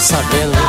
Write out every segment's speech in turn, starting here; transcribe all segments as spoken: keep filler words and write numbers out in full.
sabendo, né?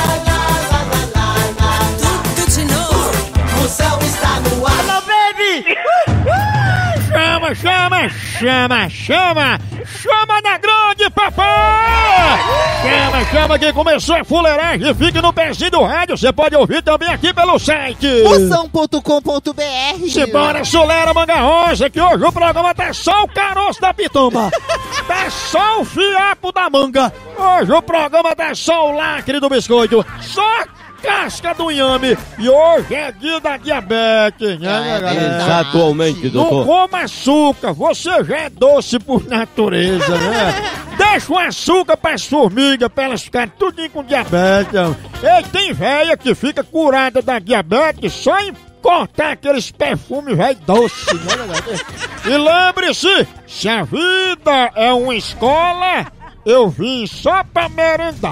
Tudo de novo. Moção está no ar. Hello, baby! Chama, chama, chama, chama! Chama na grande, papai! Chama, chama que começou a fuleiragem. Fique no pezinho do rádio. Você pode ouvir também aqui pelo site moção ponto com ponto br. Simbora, Solera Manga Rosa, que hoje o programa tá só o caroço da pitomba. Tá só o fiapo da manga. Hoje o programa tá só o lacre do biscoito. Só casca do inhame. E hoje é dia da diabetes, né, É galera? Exatamente, Não doutor. coma açúcar, você já é doce por natureza, né? Deixa o açúcar pras formigas, pra elas ficarem tudinho com diabetes. Ei, tem véia que fica curada da diabetes só em cortar aqueles perfumes velho doce, né? E lembre-se, se a vida é uma escola, eu vim só pra merendar.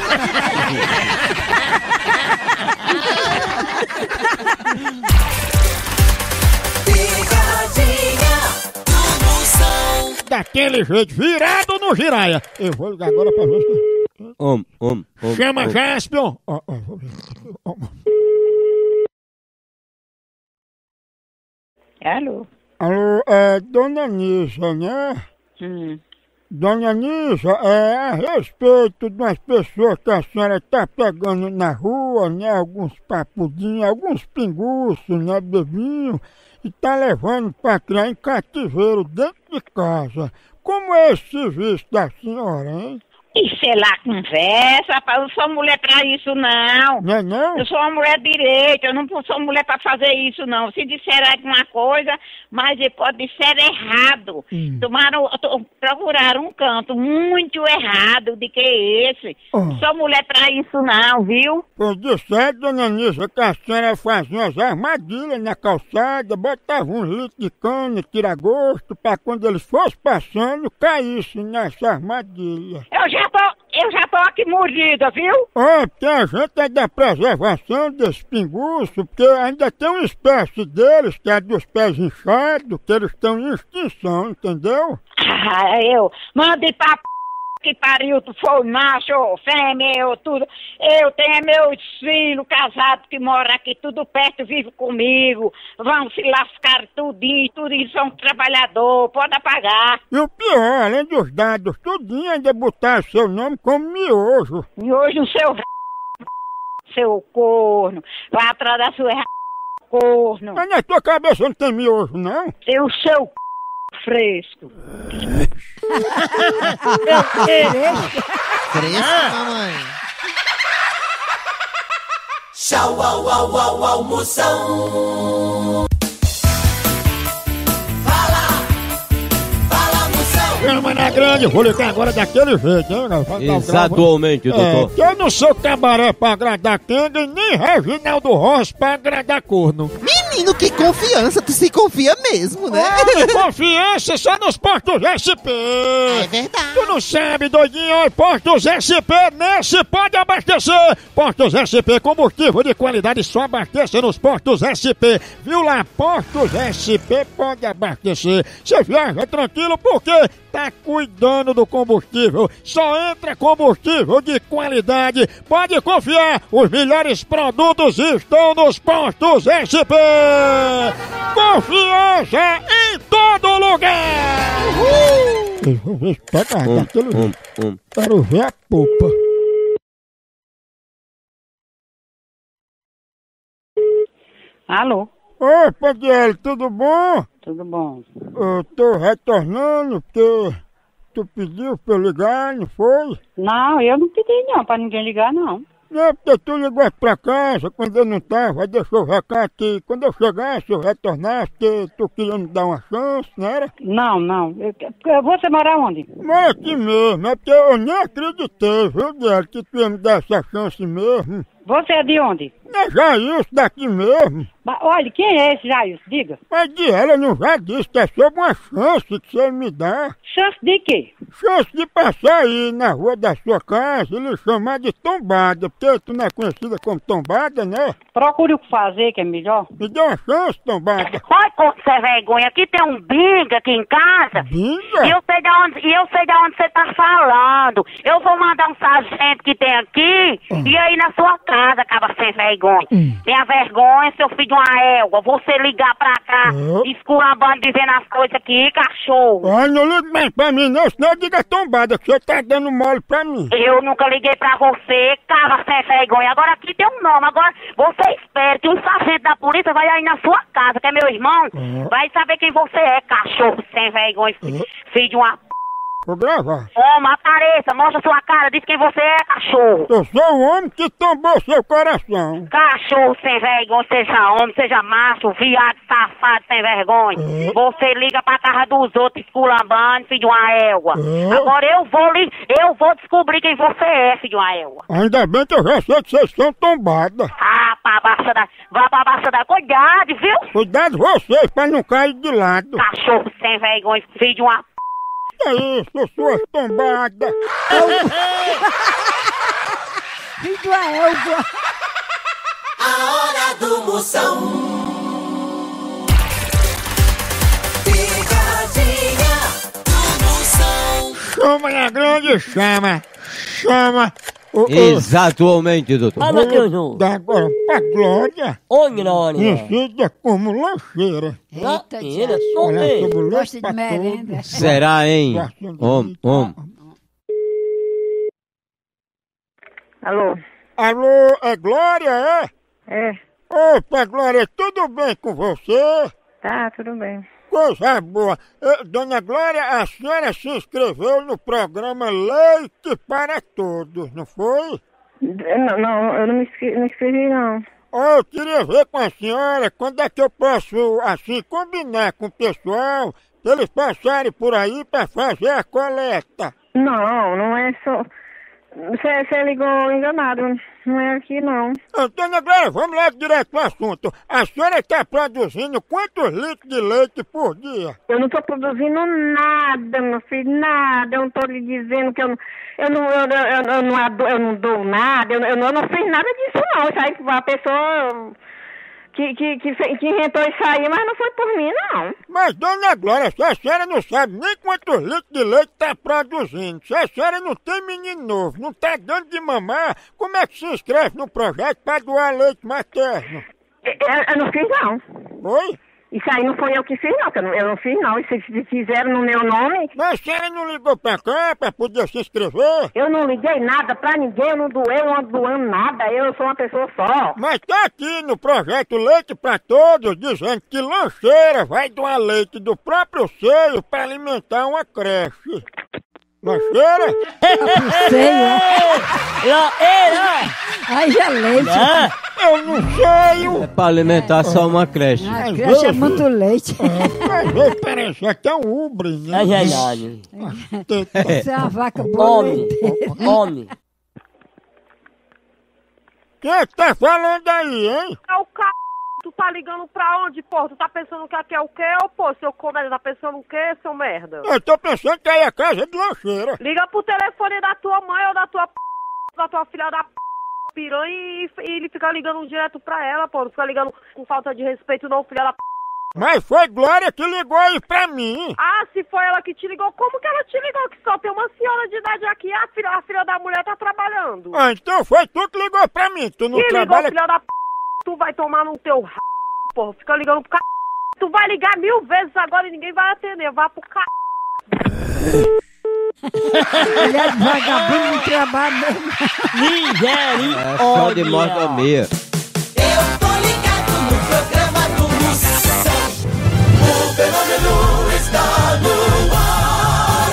Picadinha do Moção. Daquele jeito, virado no giraia. Eu vou ligar agora pra ver se... Om, om, om, Chama om. Jaspion. Ó, ó, vou ver. Ó. Alô? Alô, é Dona Nisa, né? Hum. Dona Nisa, é a respeito de umas pessoas que a senhora tá pegando na rua, né? Alguns papudinhos, alguns pinguços, né? Bebinho, e tá levando pra criar em cativeiro dentro de casa. Como é esse serviço da senhora, hein? Isso é lá conversa, rapaz. Eu não sou mulher pra isso, não. Não é não? Eu sou uma mulher direita, eu não sou mulher pra fazer isso, não. Se disser alguma coisa, mas pode disser errado. Hum. Tomaram, to- procuraram um canto muito errado de que esse. Oh. Não sou mulher pra isso, não, viu? Pois disse, Dona Nisa, que a senhora fazia umas armadilhas na calçada, botava um litro de cana, tira-gosto, pra quando eles fossem passando, caísse nessa armadilha. Eu já tô, eu já tô aqui mordida, viu? Ó, porque a gente é da preservação desse pinguço, porque ainda tem uma espécie deles, que é dos pés inchados, que eles estão em extinção, entendeu? Ah, eu mande pra p... que pariu, tu foi macho ou fêmea, eu tudo. Eu tenho meus filhos casados que moram aqui tudo perto, vivem comigo. Vão se lascar tudinho, tudinho são trabalhador, pode apagar. E o pior, além dos dados, tudinho ainda botar seu nome como miojo. E hoje o seu seu corno, vai atrás da sua corno. Mas na tua cabeça não tem miojo, não? Tem o seu fresco. Fresco, mamãe. Tchau, au, au, au, au, Moção. Fala, fala, Moção. Chama na grande, vou ligar agora daquele jeito, hein? Vai dar o grau, Exatamente, vai. É, doutor. que eu não sou cabaré pra agradar Kenga e nem Reginaldo Rossi pra agradar corno. Menino, que confiança. Tu se confia mesmo, né? Olha, confiança só nos postos S P. É verdade. Tu não sabe, doidinho, ó, Postos S P, nesse pode abastecer. Postos S P, combustível de qualidade, só abastecer nos Postos S P. Viu lá, Postos S P pode abastecer. Você viaja tranquilo porque tá cuidando do combustível. Só entra combustível de qualidade. Pode confiar, os melhores produtos estão nos Postos S P. Confiança em todo lugar. Uhul. Eu vou ver se pega Om, daquele om, jeito. om. Quero ver a polpa. Alô? Opa, Diel, tudo bom? Tudo bom? Eu tô retornando porque tu pediu pra eu ligar, não foi? Não, eu não pedi não pra ninguém ligar, não. Não, porque tu ligou pra casa quando eu não tava, deixou o recado que quando eu chegasse, eu retornasse, que tu queria me dar uma chance, não era? Não, não. Eu, eu- você mora onde? Mora aqui mesmo, é porque eu nem acreditei, viu, Diel, que tu ia me dar essa chance mesmo. Você é de onde? É Jailson daqui mesmo. Ba- Olha, quem é esse Jailson? Diga. Mas de ela não já disse que é sobre uma chance que você me dá. Chance de quê? Chance de passar aí na rua da sua casa e lhe chamar de tombada, porque tu não é conhecida como tombada, né? Procure o que fazer, que é melhor. Me dê uma chance, tombada. Olha como você é vergonha, aqui tem um binga aqui em casa. E Binga? eu sei de onde, e eu sei de onde você tá falando. Eu vou mandar um sargento que tem aqui e aí na sua casa, acaba sem vergonha. Tenha vergonha, seu filho de uma égua. Você ligar pra cá, Hum. esculambando, dizendo as coisas aqui, cachorro. Ai, não liga mais pra mim não, senão diga tombada, que você tá dando mole pra mim. Eu nunca liguei pra você, cava sem vergonha. Agora aqui tem um nome. Agora você espera que um sargento da polícia vai aí na sua casa, que é meu irmão, vai saber quem você é, cachorro sem vergonha, filho de uma p. Vou gravar. Homem, apareça, mostra sua cara, diz quem você é, cachorro. Eu sou o homem que tombou seu coração. Cachorro sem vergonha, seja homem, seja macho, viado, safado, sem vergonha. Você liga pra casa dos outros esculambando, filho de uma égua. Agora eu vou li, eu vou descobrir quem você é, filho de uma égua. Ainda bem que eu já sei que vocês são tombadas. Ah, pra baixa da, vá pra baixa da, cuidado, viu? Cuidado vocês pra não cair de lado. Cachorro sem vergonha, filho de uma p. É isso, suas tombadas. Filho da égua. A hora do Moção. Picadinha do Moção. Chama na grande, chama. Chama. O, o, Exatamente, doutor. Ah, Matheus, dá agora pra Glória. ô, Glória. Conhecida como lancheira. Eita, tia. sou Olha, bem. como lanche Gosta de pra merenda. todos. Será, hein? Gosta de Homem, homem. Alô? Alô, é Glória, é? É, Opa, Glória, tudo bem com você? tá, tudo bem. Coisa boa. Eh, Dona Glória, a senhora se inscreveu no programa Leite para Todos, não foi? Não, não eu não me inscrevi, não, inscrevi, não. Oh, eu queria ver com a senhora quando é que eu posso, assim, combinar com o pessoal pra eles passarem por aí para fazer a coleta. Não, não é só... Você, você ligou enganado, não é aqui, não. Ah, Dona Glória, vamos lá direto ao assunto. A senhora está produzindo quantos litros de leite por dia? Eu não tô produzindo nada, meu filho, nada. Eu não tô lhe dizendo que eu não... Eu não, eu, eu, eu, eu não, ado- eu não dou nada, eu, eu, não, eu não fiz nada disso, não. Isso aí, a pessoa... Que, que, que, fe- que inventou isso aí, mas não foi por mim, não. Mas, Dona Glória, se a senhora não sabe nem quantos litros de leite está produzindo, se a senhora não tem menino novo, não está dando de mamar, como é que se inscreve no projeto para doar leite materno? Eu, eu- eu não fiz, não. Oi? Isso aí não foi eu que fiz, não. Que eu, não eu não fiz, não. Isso se fizeram no meu nome. Mas a senhora não ligou pra cá para poder se inscrever? Eu não liguei nada pra ninguém, eu não doei, eu não ando doando nada. Eu sou uma pessoa só. Mas tá aqui no projeto Leite para Todos, dizendo que lancheira vai doar leite do próprio seio para alimentar uma creche. Lancheira? Sei, ó. Lá, ei, lá. Ai, já leite. Ah, Eu não sei. É pra alimentar só uma creche. A creche é muito leite. Mas eu parece até um ubre, né? é verdade. Você é uma vaca Homem, boleta. homem. Quem é que tá falando aí, hein? É o c... Tu tá ligando pra onde, pô? Tu tá pensando que aqui é o quê, ô, pô? Seu comédia, tá pensando o quê, seu merda? Eu tô pensando que aí é casa de lancheira. Liga pro telefone da tua mãe ou da tua p... da tua filha da p... piranha e, e ele fica ligando direto pra ela, pô. Não fica ligando com falta de respeito, não, filha da p... Mas foi Glória que ligou aí pra mim. Ah, se foi ela que te ligou, como que ela te ligou? Que só tem uma senhora de idade aqui, a filha, a filha da mulher tá trabalhando. Ah, então foi tu que ligou pra mim. Tu não Quem ligou, trabalha... filha da p... Tu vai tomar no teu r... porra. Fica ligando pro c... Tu vai ligar mil vezes agora e ninguém vai atender. Vá pro c... Mulher de vagabundo não trabalha mesmo. É só de mordomia. Eu tô ligado no programa do Moção. O fenômeno está no ar.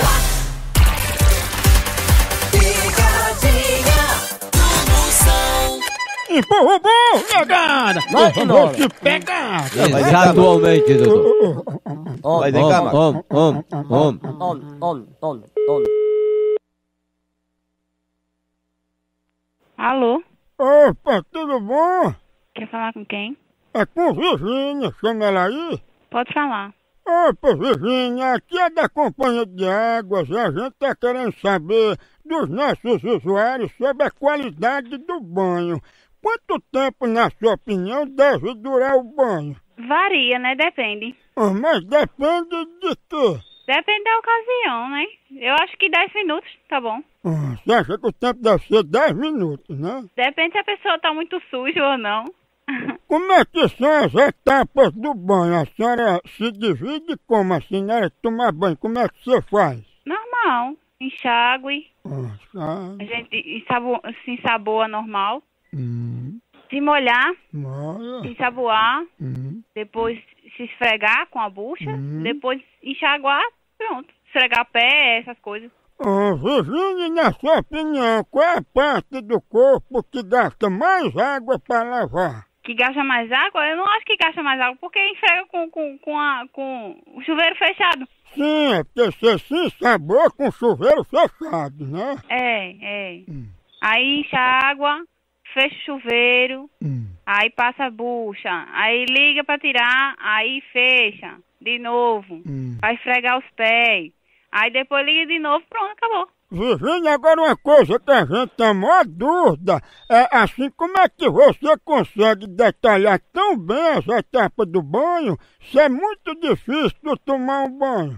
Picadinha do Moção. Empurra o bom, negada. Vai, Eu vou Nora. te pegar. Exatamente, doutor. Homem, Homem, homem, homem, homem. homem, homem, homem, homem. Alô? Opa, tudo bom? Quer falar com quem? É com Virgínia, chama ela aí? Pode falar. Opa, Virgínia, aqui é da Companhia de Águas e a gente tá querendo saber dos nossos usuários sobre a qualidade do banho. Quanto tempo, na sua opinião, deve durar o banho? Varia, né? Depende. Ah, mas depende de quê? Depende da ocasião, né? Eu acho que dez minutos, tá bom. Ah, você acha que o tempo deve ser dez minutos, né? Depende se a pessoa tá muito suja ou não. Como é que são as etapas do banho? A senhora se divide como? A senhora tomar banho, como é que você faz? Normal. Enxágue. Ah, sabe. A gente ensabo... se ensaboa normal. Hum, Se molhar. olha. Ensaboar. Hum. Depois se esfregar com a bucha. Uhum. Depois enxaguar. Pronto. Esfregar pé, essas coisas. Ah, Virgínia, na sua opinião, qual é a parte do corpo que gasta mais água para lavar? Que gasta mais água? Eu não acho que gasta mais água, porque esfrega com, com, com, a, com o chuveiro fechado. Sim, é porque você se ensabou com o chuveiro fechado, né? É, é. Hum. Aí enxágua, fecha o chuveiro, Hum. aí passa a bucha, aí liga pra tirar, aí fecha de novo, Hum. vai esfregar os pés, aí depois liga de novo, pronto, acabou. Virgínia, agora uma coisa que a gente tem maior dúvida é assim, como é que você consegue detalhar tão bem as etapas do banho se é muito difícil tu tomar um banho?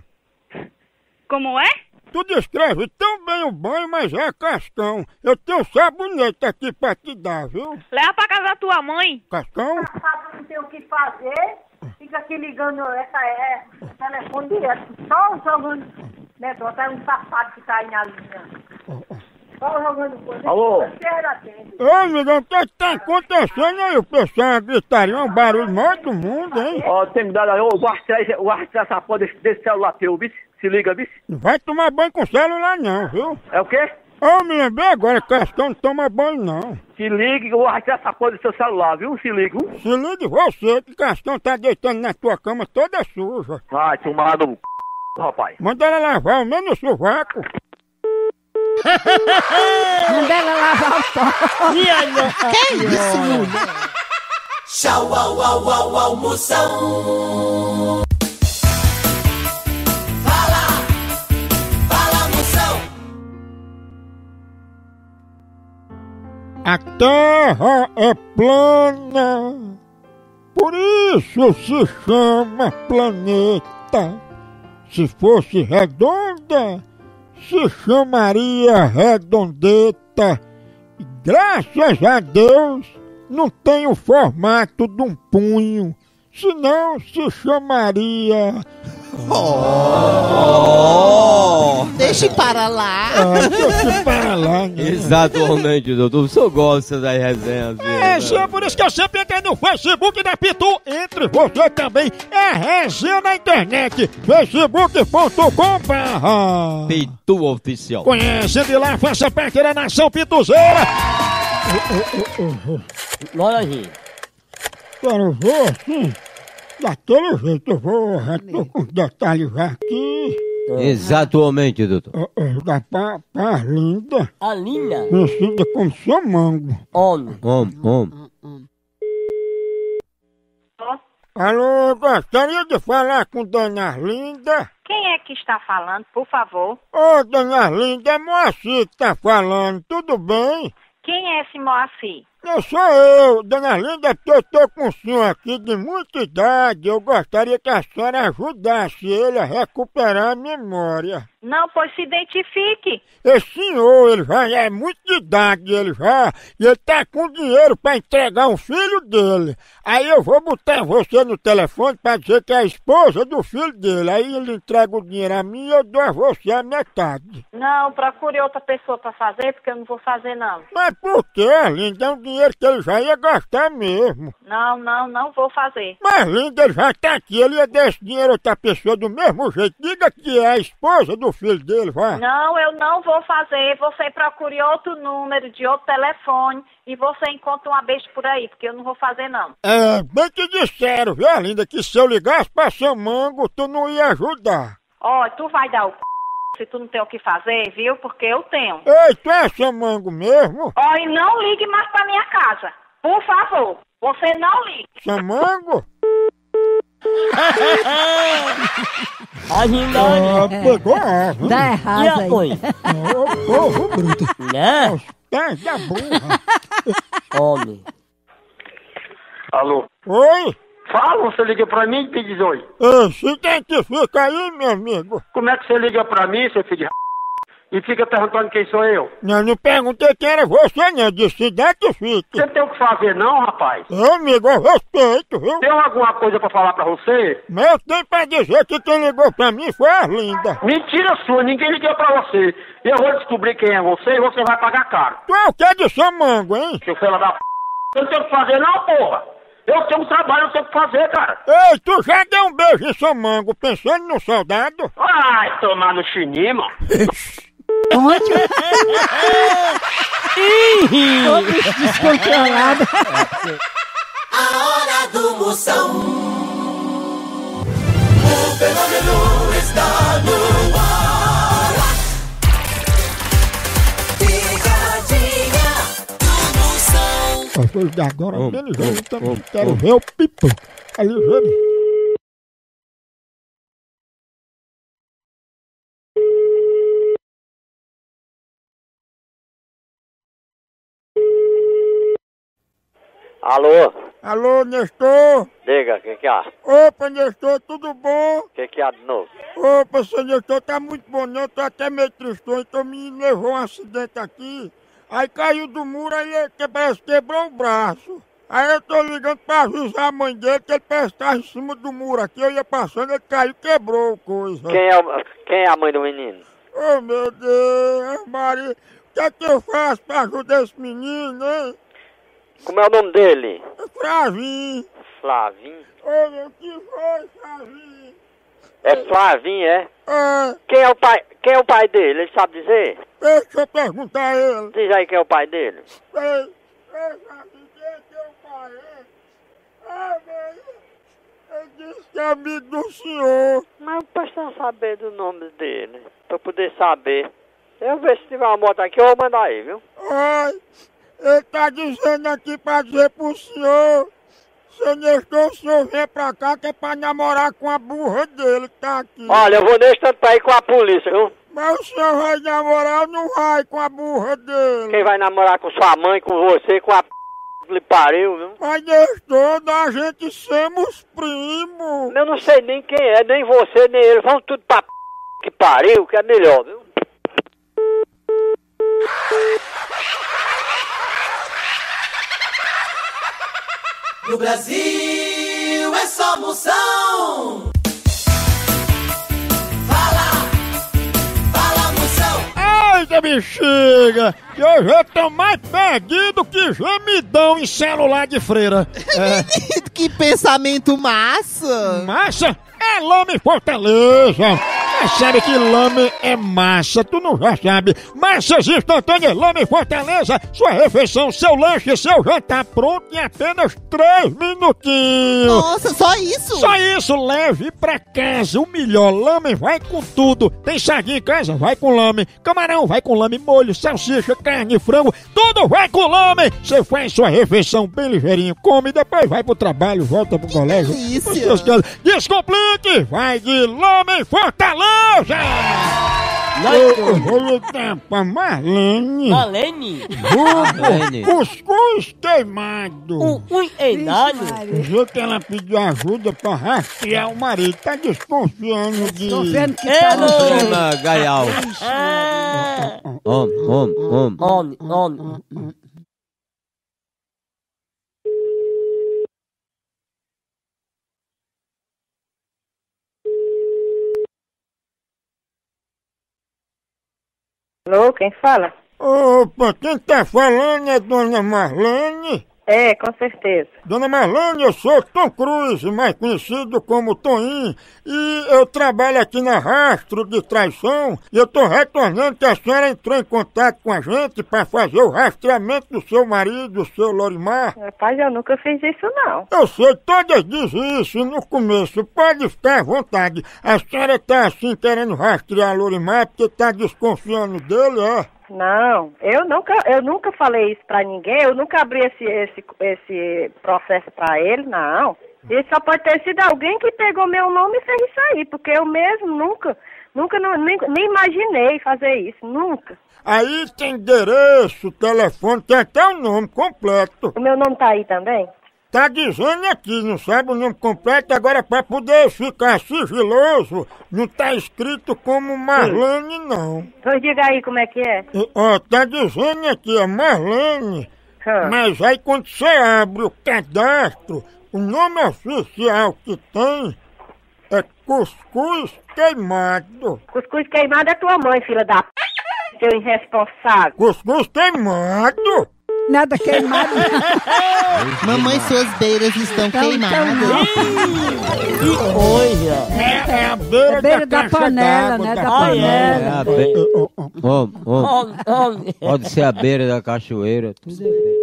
Como é? Tu descreve tão bem o banho, mas é cascão. Eu tenho um sabonete aqui pra te dar, viu? Leva pra casa da tua mãe. Cascão? Não tem o que fazer, fica aqui ligando essa é, telefone direto, só jogando, né, até um safado que tá aí na linha. Só jogando coisa. Alô? Você atende. Ô, amigão, o que é que tá acontecendo aí? O pessoal gritaria um barulho maior do mundo, hein? Ó, tem que dar aí, ô, guarda essa porra desse, desse celular teu, bicho. Se liga, bicho. Não vai tomar banho com celular não, viu? É o quê? Ô, me lembrei agora, Cascão não toma banho não. Se liga, eu vou arrastar essa porra do seu celular, viu? Se liga, viu? Se ligue você, que Cascão tá deitando na tua cama toda suja. Vai, tomado no c... rapaz. Manda ela lavar o menos o sovaco. Manda ela lavar o pó. Que isso, mulher? Tchau, au, au, au, almoção. Fala, fala, moção. A terra é plana, por isso se chama planeta. Se fosse redonda, se chamaria redondeta. E graças a Deus não tem o formato de um punho, senão se chamaria... Oh! Deixe para lá. Ah, deixa para lá, né? Exatamente, doutor. O senhor gosta das resenhas. É, sim, é por isso que eu sempre entrei no Facebook da Pitu. Entre você também. É resenha na internet. facebook ponto com barra Pitu Oficial. Conhece de lá, faça parte da nação pituzeira. Olha aí. Cara, eu vou assim, daquele jeito, eu vou, já tô com os detalhes já aqui. Exatamente, doutor. Ó, ó, da pá, pá linda, A linda. conhecida como Samango. Homem. Homem, homem. Alô, eu gostaria de falar com Dona Arlinda. Quem é que está falando, por favor? Ô, Dona Arlinda, é Moacir que tá falando, tudo bem? Quem é esse Moacir? Eu sou eu, Dona Arlinda, é porque eu tô com um senhor aqui de muita idade, eu gostaria que a senhora ajudasse ele a recuperar a memória. Não, pois se identifique. Esse senhor, ele já é muito de idade, ele já, e ele tá com dinheiro pra entregar um filho dele. Aí eu vou botar você no telefone pra dizer que é a esposa do filho dele. Aí ele entrega o dinheiro a mim e eu dou a você a metade. Não, procure outra pessoa para fazer, porque eu não vou fazer não. Mas por quê, Linda? É um dinheiro que ele já ia gastar mesmo. Não, não, não vou fazer. Mas Linda, ele já tá aqui, ele ia dar esse dinheiro a outra pessoa do mesmo jeito. Diga que é a esposa do filho dele, vai. Não, eu não vou fazer. Você procure outro número de outro telefone e você encontra uma besta por aí, porque eu não vou fazer não. É, bem que disseram, viu, Linda, que se eu ligasse pra Samango, tu não ia ajudar. Ó, tu vai dar o c... se tu não tem o que fazer, viu? Porque eu tenho. Ei, tu é samango mesmo? Ó, e não ligue mais pra minha casa. Por favor, você não ligue. Samango? Ainda Ah, pegou essa. Dá errado aí. Ô, povo bruto. Né? Pega a burra. Homem. Alô? Oi? Fala, você liga pra mim e diz oi. Ei, se identifica aí, meu amigo. Como é que você liga pra mim, seu filho de r... e fica perguntando quem sou eu? Não, não perguntei quem era você, não. Disse se identifique. Você não tem o que fazer não, rapaz? Ô, amigo, eu respeito, viu? Tem alguma coisa pra falar pra você? Mas eu tenho pra dizer que quem ligou pra mim foi a Linda. Mentira sua, ninguém ligou pra você. Eu vou descobrir quem é você e você vai pagar caro. Tu é o que de samango, hein? Seu filho da p... Eu não tenho o que fazer não, porra. Eu tenho um trabalho, eu tenho o que fazer, cara. Ei, tu já deu um beijo em samango pensando no soldado? Ai, tomar no chininho, mano. Onde? Ô, bicho descontrolado. A hora do Moção. O fenômeno está no ar. Picadinha do Moção. A coisa de agora, Om, menos om, eu também om, quero om. ver o pipo. Ali, vendo? Alô? Alô, Nestor? Diga, o que que há? Opa, Nestor, tudo bom? O que que há de novo? Opa, seu Nestor, tá muito bom não, tô até meio tristonho, então me levou um acidente aqui, aí caiu do muro, aí ele que- parece que quebrou o braço. Aí eu tô ligando pra avisar a mãe dele que ele parece estar em cima do muro aqui, eu ia passando, ele caiu e quebrou coisa. Quem é, o- quem é a mãe do menino? Oh, meu Deus, Maria, o que é que eu faço pra ajudar esse menino, hein? Como é o nome dele? Flavinho. Flavinho? Ô, meu, que foi, Flavinho? É Flavinho, é? É, Quem é o pai, quem é o pai dele? Ele sabe dizer? deixa eu perguntar a ele. Diz aí quem é o pai dele. Ei, ei, Flavinho, quem é teu pai, hein? Ah, mãe, ele disse que é amigo do senhor. Mas eu preciso saber do nome dele, pra poder saber. Eu ver se tiver uma moto aqui, eu vou mandar aí, viu? Ai, ele tá dizendo aqui pra dizer pro senhor, seu Nestor, o senhor vem pra cá que é pra namorar com a burra dele que tá aqui. Olha, eu vou nesse tanto pra ir com a polícia, viu? Mas o senhor vai namorar ou não vai com a burra dele? Quem vai namorar com sua mãe, com você, com a p... que lhe pariu, viu? Mas Nestor, da gente somos primos. Eu não sei nem quem é, nem você, nem ele. Vão tudo pra p... que pariu, que é melhor, viu? No Brasil é só Moção. Fala, fala Moção. Eita bexiga, que hoje eu tô mais perdido que gemidão em celular de freira. É, Que pensamento massa! massa é lame Fortaleza. Mas sabe que lame é massa, tu não já sabe. Massas instantâneas Lame Fortaleza. Sua refeição, seu lanche, seu jantar pronto em apenas três minutinhos. Nossa, só isso? Só isso, leve pra casa o melhor. Lame vai com tudo. Tem sardinha em casa? Vai com lame. Camarão? Vai com lame. Molho, salsicha, carne, frango. Tudo vai com lame. Você faz sua refeição bem ligeirinho. Come, depois vai pro trabalho, volta pro colégio. delícia. Descomplique. Vai de Lame Fortaleza. Eu, eu vou ligar pra Marlene. Marlene? Marlene. Vulgo Cuscuz queimado. Um ui enado? Dizer que ela pediu ajuda pra rastrear o marido, tá desconfiando de... Tô vendo que Chama tá Gaial. Ah, Om, om, om. homem, homem. Alô, quem fala? Opa, quem tá falando é Dona Marlene? É, com certeza. Dona Marlene, eu sou Tom Cruise, mais conhecido como Toninho, e eu trabalho aqui na Rastro de Traição, e eu tô retornando que a senhora entrou em contato com a gente para fazer o rastreamento do seu marido, o seu Lorimar. Rapaz, eu nunca fiz isso, não. Eu sei, todas dizem isso no começo, pode ficar à vontade. A senhora tá assim querendo rastrear Lorimar porque tá desconfiando dele, é? Não, eu nunca, eu nunca falei isso pra ninguém, eu nunca abri esse, esse, esse processo pra ele, não. Isso só pode ter sido alguém que pegou meu nome e fez isso aí, porque eu mesmo nunca, nunca, não, nem, nem imaginei fazer isso, nunca. Aí tem endereço, telefone, tem até o nome completo. O meu nome tá aí também? Tá dizendo aqui, não sabe o nome completo, agora pra poder ficar sigiloso, não tá escrito como Marlene, não. Então diga aí como é que é. E, ó, tá dizendo aqui, é Marlene, Hum. mas aí quando você abre o cadastro, o nome oficial que tem é Cuscuz Queimado. Cuscuz queimado é tua mãe, filha da p... seu irresponsável. Cuscuz Queimado? Nada queimado. Mamãe, suas beiras estão Então, queimadas. Que coisa! É, é a beira, É beira da, da caixa panela, d'água, né? da Da Ah, panela. É a be... Homem, homem. Homem, homem. Pode ser a beira da cachoeira. Tudo é bem.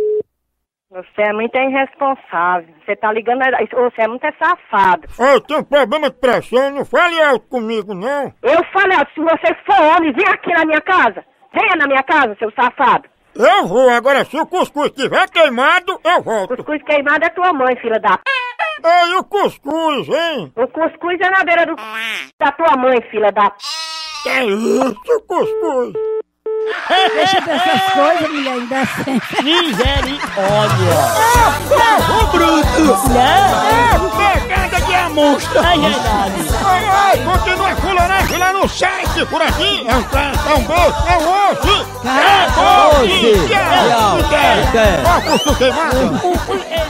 Você é muito irresponsável. Você tá ligando... Você é muito safado. Ó, eu tenho um problema de pressão, não fale alto comigo, não. Eu falei, ó, se você for homem, vem aqui na minha casa. Venha na minha casa, seu safado. Eu vou, agora se o cuscuz estiver queimado, eu volto. Cuscuz queimado é tua mãe, filha da p... Ei, o cuscuz, hein? O cuscuz é na beira do... da tua mãe, filha da p... Que é isso, cuscuz? Deixa dessas coisas, mulher indecente. Misericórdia! O bruto! Né? Pegada de amostra! É verdade. Ai, ai, continua fulanagem lá no site, por aqui. É um trem, é um beijo, é um osso. É Osso. osso. Tchau. Tchau. Tchau. Ó, o cuscuz queimado. O- o-